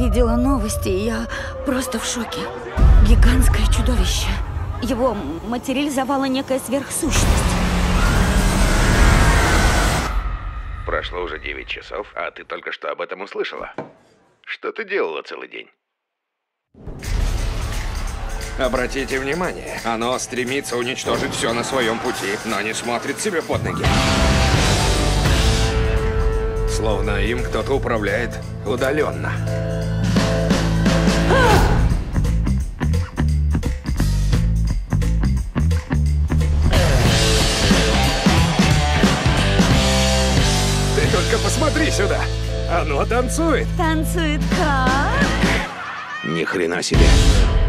видела новости, и я просто в шоке. Гигантское чудовище. Его материализовала некая сверхсущность. Прошло уже 9 часов, а ты только что об этом услышала. Что ты делала целый день? Обратите внимание, оно стремится уничтожить все на своем пути, но не смотрит себе под ноги. Словно им кто-то управляет удаленно. Ты только посмотри сюда! Оно танцует! Танцует как? Ни хрена себе.